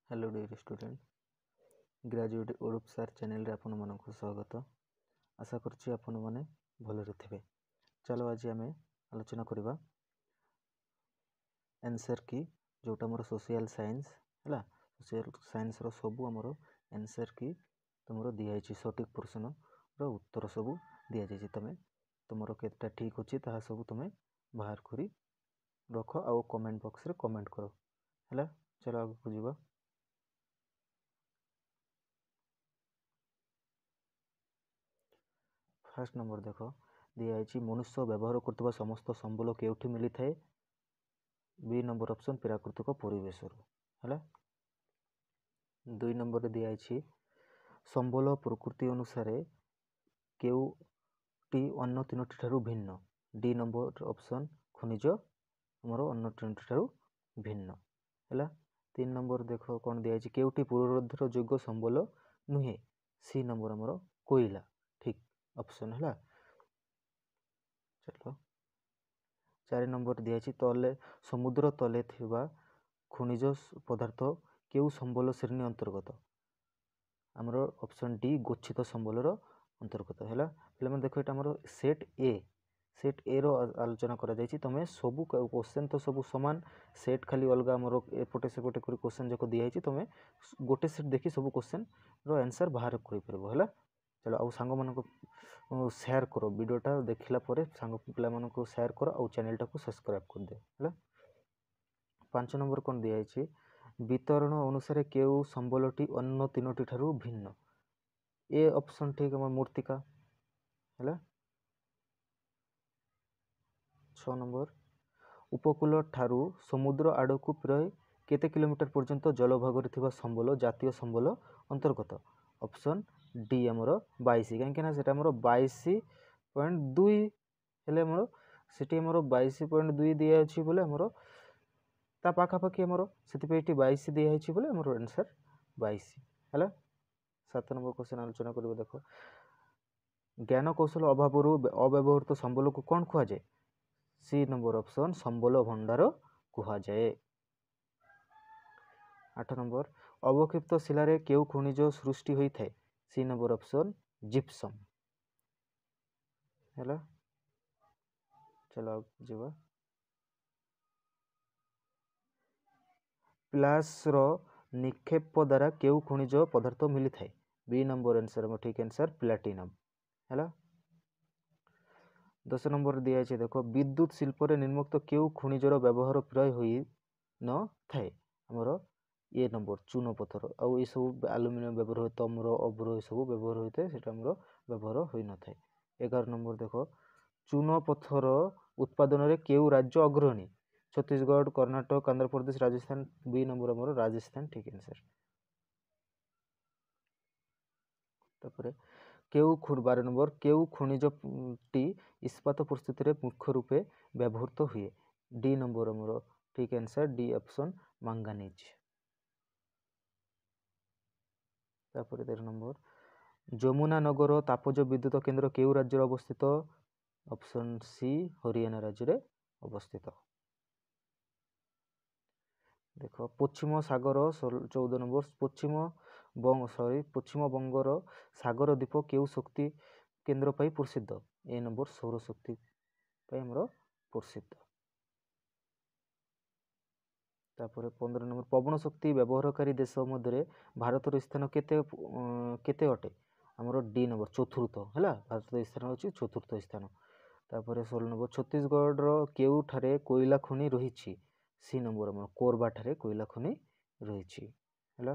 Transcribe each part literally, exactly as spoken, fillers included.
Hello dear student graduate Arup sir channel रे आपण मानक स्वागत। आशा करछि आपण माने भलरे थिबे। चलो आज आमे आलोचना करबा आंसर की जोटा हमर सोशल साइंस हला सोशल साइंस रो सब हमर आंसर की तुमरो दिया छि सटीक प्रश्न रो उत्तर सब दिया जाय तमे तुमरो केटा ठीक अछि ता सब तमे बाहर करी रखो आ कमेंट बॉक्स रे कमेंट करो हला। चलो आगु को जीवा। फर्स्ट नंबर देख दिखाई मनुष्य व्यवहार करथबा समस्त संबल केउठी मिली थाए। बी नंबर ऑप्शन प्राकृतिक परिवेश है। दुई नंबर रे दिखाई संबल प्रकृति अनुसार केउटी अन्य तीनोटी ठारू भिन्न। डी नंबर ऑप्शन खनिज हमर अन्य तीनोटी ठारू भिन्न है। तीन नंबर देख कौन दिखाई केउटी पूर्वरोधर योग्य संबल नुहे। सी नंबर हमर कोयला ठीक ऑप्शन है। चलो चार नंबर दिखाई तले समुद्र तले थिबा खनिज पदार्थ केउ संबल श्रेणी अंतर्गत। आमर ऑप्शन डी गच्छित संबलर अंतर्गत है। पे मैं देख ये सेट ए सेट ए रो आलोचना करा जायछि। तमे सबु क्वेश्चन तो सब समान सेट खाली अलग आमर एपटे सेपटे कर क्वेश्चन जक दिखाई तमे गोटे सेट देखि सब क्वेश्चन रो आंसर बाहर कर परबो है। चलो आउ सांग मानको शेयर करो वीडियोटा देखला परे सांग पिला मानको शेयर करो आउ चैनलटा को सब्सक्राइब कर दे है। पांच नंबर कोन दिया है वितरण अनुसार केउ संबलटी अन्य तीनोटी ठारू भिन्न। ए ऑप्शन ठीक हमर मूर्तिका है। छह नंबर उपकूल ठारू समुद्र आड़कू प्राय केते किलोमीटर पर्यंत जलभाग थिबा संबल जातीय संबल अंतर्गत। ऑप्शन डी हमर बाईस कहीं से बाईस पॉइंट दुई हेले हमर सेठी हमर बाईस पॉइंट दुई दिया अछि बोले हमर ता पाखापाखि हमर सेति बाईस दिया अछि बोले हमर आंसर बाईस है। सात नंबर क्वेश्चन आलोचना करबो देखो ज्ञान कौशल अभाव अव्यवहृत संबल को कौन कहा जाए। सी नंबर ऑप्शन संबल भंडार कहा जाए। आठ नंबर अवक्षिप्त शिलारे केउ खनिज सृष्टि होई थाए। सी नंबर ऑप्शन जिप्सम है। चलो जीवा प्लास रो निक्षेप द्वारा केउ खनिज पदार्थ मिली थाए। बी नंबर आंसर ठीक आंसर प्लैटिनम है। दस नंबर दिया है देखो विद्युत शिल्प रे निर्मुक्त केउ खनिजर व्यवहार प्राय होई न थाए। हमर ए नंबर चून पत्थर आउ ये सब एल्युमिनियम व्यवहार होता अमर अब्र ये सब व्यवहार होता है सेटा हमर व्यवहार होई न थाए। ग्यारह नंबर देखो चून पत्थर उत्पादन रे केउ राज्य अग्रणी। छत्तीसगढ़ कर्नाटक आंध्र प्रदेश राजस्थान। बी नंबर हमर राजस्थान ठीक आंसर। तापरे केउ खुर बारह नंबर केउ खनिज टी इस्पात प्रस्तुति रे मुख्य रूपे व्यवहृत हुए। डी नंबर हमर ठीक आंसर डी ऑप्शन मैंगनीज। तापरे तेरह नंबर जमुना नगर तापज विद्युत केंद्र केउ राज्य अवस्थित। ऑप्शन सी हरियाणा राज्य रे अवस्थित। देखो पश्चिम सागर चौदह नंबर पश्चिम बंग सॉरी पश्चिम बंगर सागर द्वीप केउ शक्ति केंद्र पाई प्रसिद्ध। ए नंबर सौर शक्ति पाई हमरो प्रसिद्ध। तापर पंद्रह नंबर पवन शक्ति व्यवहारकारी देश मध्य भारत स्थान केते केते अटे। हमरो डी नंबर चतुर्थ है। भारत स्थान होची चतुर्थ स्थान। तापर सोलह नंबर छत्तीसगढ़ रो केउ ठारे कोयला खनि रहिछि। सी नंबर हमर कोरबा ठारे कोयला खनि रहिछि है।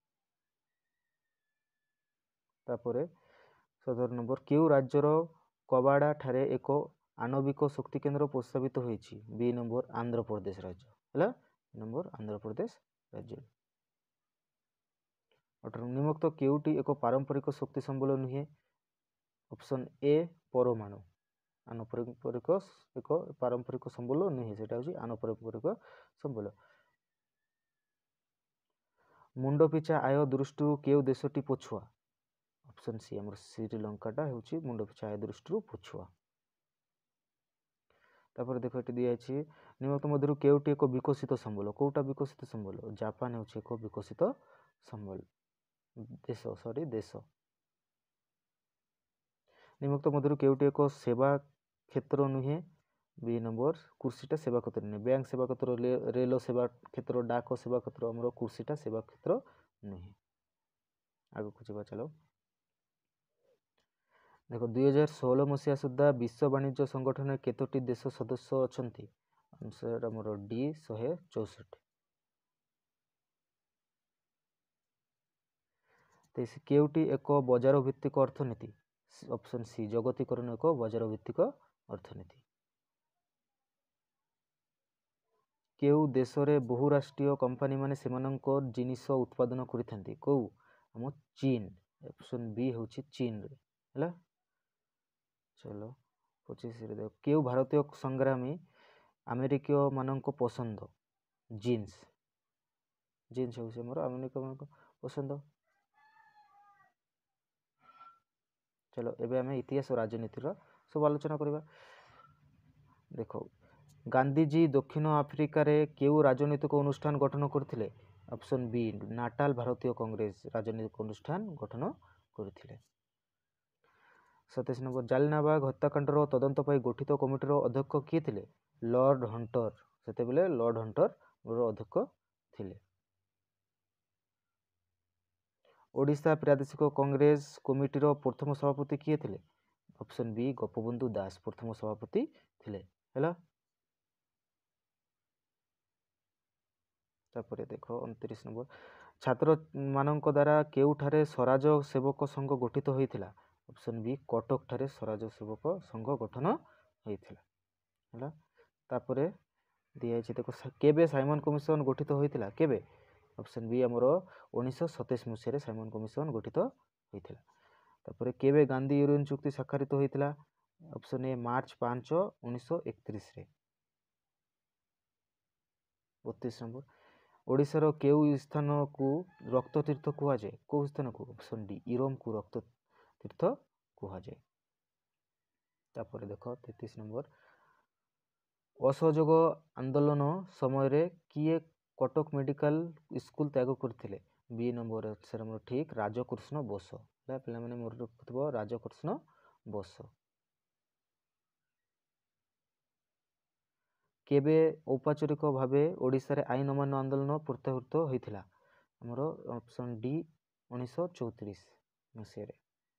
तापर सत्रह नंबर केउ राज्यर कबाड़ा ठारे एक आणविक शक्ति केंद्र प्रस्तावित होइछि। बी नंबर आंध्र प्रदेश राज्य है। नंबर आंध्र प्रदेश राज्य। अठारह निम्नलिखित केउटी एक पारंपरिक शक्ति संबल नुहे। ऑप्शन ए परमाणु आनपारंपरिक एक पारंपरिक संबल नुहे सेटा होची आनपारंपरिक संबल। मुंड पिछा आय दृष्टि केउ देशटी पछुआ। ऑप्शन सी हमर श्रीलंका टा होची मुंड पिछा आय दृष्टि पछुआ। तापर देख ये दिखाई निम्नलिखित मध्य केउटी एक विकसित संबल कौटा विकसित संबल जापान हूँ एक विकसित संबल देश सॉरी देश निम्नलिखित मध्य केउटी एक सेवा क्षेत्र नुहे बी नंबर कृषिटा सेवा क्षेत्र नुहे बैंक सेवा क्षेत्र रेल सेवा क्षेत्र डाक सेवा क्षेत्र आम कृषिटा सेवा क्षेत्र नुहे आगे को जा चलो देख दुई हजार षोल मसीहा सुधा विश्व वाणिज्य संगठन केतोटी देश सदस्य अच्छा आंसर आमर डी शहे चौसठ केउटी एक बजार भित्तिक अर्थनीति ऑप्शन सी जगतीकरण एक बजार भित्तिक अर्थनीति केउ देश रे बहुराष्ट्रीय कंपनी माने सेमानंको जिनिस उत्पादन करिथांती को हम चीन ऑप्शन बी होची चीन रे हला चलो पच्चीस रे देखो केउ भारतीय संग्रामी अमेरिकीय मानंको पसंद जीन्स जीन्स होची हमर अमेरिका मानंको पसंद चलो एबे हमें इतिहास और राजनीति रो सब आलोचना करबा देखो गांधीजी दक्षिण आफ्रिका रे केउ राजनीतिक अनुष्ठान गठन करथिले ऑप्शन बी नाटाल भारतीय कांग्रेस राजनीतिक अनुष्ठान गठन करथिले सतैश नंबर जालियानवाला हत्याकांडर तदंत पाई गठित कमिटीर अध्यक्ष किए थिले लॉर्ड हंटर सेते बेले लॉर्ड हंटर अध्यक्ष थिले ओडिशा प्रादेशिक कांग्रेस कमिटीर प्रथम सभापति किए थिले ऑप्शन बी गोपबंधु दास प्रथम सभापति थिले हैला तापर देखो उनतीस नंबर छात्र मानक द्वारा केउठारे स्वराज सेवक संघ गठित होइथिला ऑप्शन बी कटक ठारे स्वराज सेवक संघ गठन होइथिला हैला तापरे दिया छै देखो केबे साइमन कमिशन गठित होइथिला केबे ऑप्शन बी हमर उन्नीस सौ सत्ताईस मसीह रे साइमन कमिशन गठित होइथिला तापरे केबे गांधी यूरोन चुक्ति स्वाक्षरित होइथिला ऑप्शन ए मार्च पाँच उन्नीस सौ इकतीस रे बत्तीस नंबर ओडिशा रो केउ स्थान को रक्त तीर्थ कुआ जाय को स्थान को ऑप्शन डी इरोम को रक्त तीर्थ कुआ जाय तापर देखो तैंतीस नंबर असहयोग आंदोलन समय रे किए कटक मेडिकल स्कूल त्याग करथिले बी नंबर सर हमर ठीक राजकृष्ण बोस ला पिला माने मोर रखथबो राजकृष्ण बोस केबे औपचारिक भावे ओडिशा रे आईन अमान्य आंदोलन प्रत्याहृत होइथिला हमर ऑप्शन डी उन्नीस सौ चौंतीस मसीह रे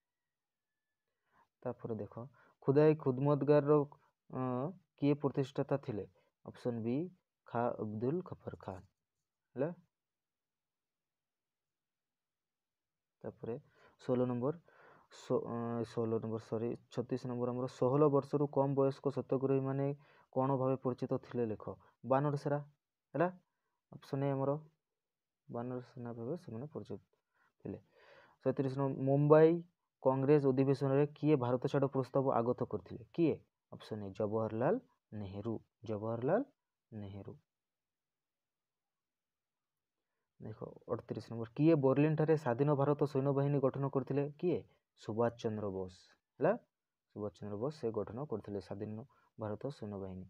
तापर देखो खुदाई खुदमतगार रो किए प्रतिष्ठाता थिले ऑप्शन बी खा अब्दुल गफर खान हला तापर सोलह नंबर सोलह नंबर सॉरी छत्तीस नंबर हमर सोलह वर्ष रु कम वयस्क सत्यग्रही माने कोन भावे परिचित थिले लेख बानर सेना हला ऑप्शन ए हमर बानर सेना भावे सेमाने परिचित थिले सैंतीस नंबर मुंबई कांग्रेस अधिवेशन रे किए भारत छाड़ प्रस्ताव आगत करथिले किए ऑप्शन ए जवाहरलाल नेहरू जवाहरलाल नेहरू देखो अड़तीस नंबर किए बर्लिन ठारे स्वाधीन भारत सैन्य बाहिनी गठन करथिले किए सुभाष चंद्र बोस हला सुभाष चंद्र बोस से गठन करथिले स्वाधीन भारत सैन्य बाहिनी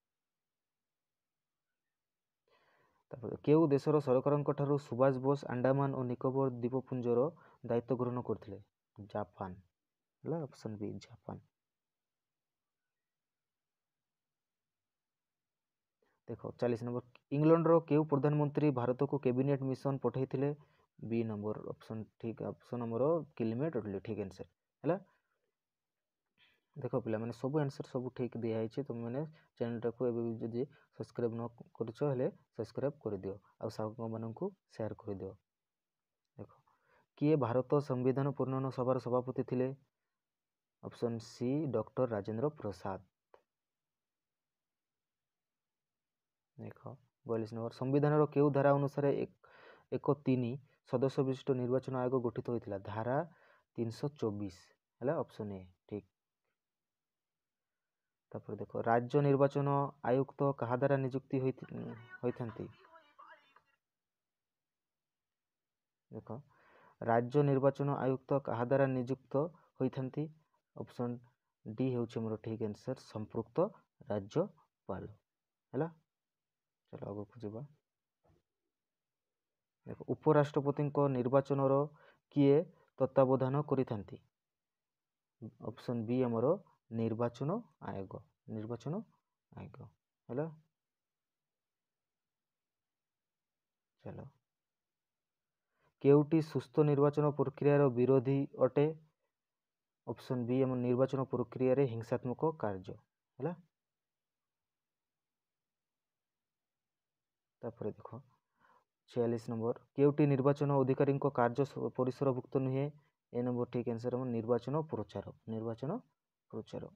तापर केउ देशर सरकारक ठारू सुभाष बोस अंडमान और निकोबर द्वीपपुंजर दायित्व ग्रहण करथिले जापान हला ऑप्शन बी जापान देखो चालीस नंबर इंग्लैंड रो केउ प्रधानमंत्री भारत को कैबिनेट मिशन पठाइथिले बी नंबर ऑप्शन ठीक ऑप्शन हमर किलमेट ओडली ठीक आंसर हला देखो पिला माने सब आंसर सब ठीक दिया है तुम मैंने चैनल टाको एबे जदी सब्सक्राइब न करछो हेले सब्सक्राइब कर दियो आ साथी मानन को शेयर कर दियो देखो किए भारत संविधान पूर्णन सभार सभापति थिले option C doctor Rajendra Prasad देखो बयालीस नंबर संविधान रो केउ धारा अनुसार एक एक तीन सदस्य विशिष्ट निर्वाचन आयोग गठित होइतिला धारा तीन सौ चौबीस हला ऑप्शन ए ठीक तापर देखो राज्य निर्वाचन आयुक्त कहा द्वारा नियुक्ति होइथांती देखो राज्य निर्वाचन आयुक्त कहा द्वारा नियुक्त होइथांती ऑप्शन डी हेउचे मोर ठीक आंसर संपृक्त राज्यपाल है। चलो आगक जावा। देख उपराष्ट्रपति निर्वाचन किए तत्वावधान करिथांती। ऑप्शन बी हमर निर्वाचन आयोग निर्वाचन आयोग है। चलो केउटी सुस्थ निर्वाचन प्रक्रियार विरोधी अटे। ऑप्शन बी हम निर्वाचन प्रक्रिया रे हिंसात्मक कार्य है। तापर देख छियालीस नंबर केउटी निर्वाचन अधिकारी कार्य परिसरभुक्त नुहे। ए नंबर ठीक आंसर हम निर्वाचन प्रचार निर्वाचन प्रचार।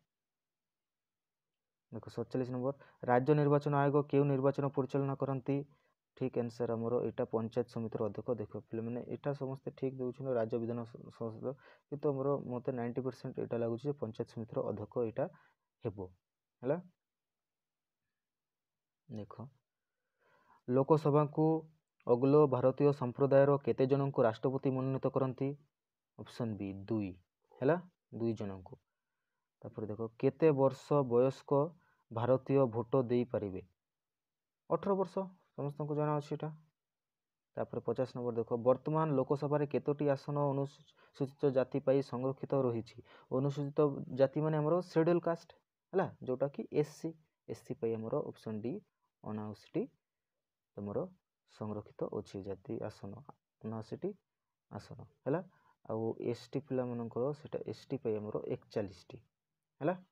देख सतचालीस नंबर राज्य निर्वाचन आयोग केउ निर्वाचन परिचालना करती। ठीक आंसर आमर यहाँ पंचायत समितिर अध्यक्ष। देख पे मैंने यहाँ समस्ते ठीक दूसरे राज्य विधान संसद किंतु आमर मत नाइंटी परसेंट यहाँ लगुच पंचायत समितिर अध्यक्ष यहाँ है। देख लोकसभा को अग्लो भारतीय संप्रदायर केते जन को राष्ट्रपति मनोनीत करती। ऑप्शन बी दुई है दुई जन को। तापर देख केते वर्ष वयस्क भारतीय भोट दे पारिबे। अठारह वर्ष समस्त को जाना अच्छी। तापर पचास नंबर देख वर्तमान लोकसभा केतोटी आसन अनुसूचित जाति पाई संरक्षित रही। अनुसूचित जाति माने हमरो शेड्यूल कास्ट है जोटा कि एससी एससी पाई हमरो ऑप्शन डी उनासी तुमरो संरक्षित अच्छी जाति आसन उनासी आसन है। आउ एसटी पिला मनकर सेटा एसटी पाई हमरो एकचालीस टी है।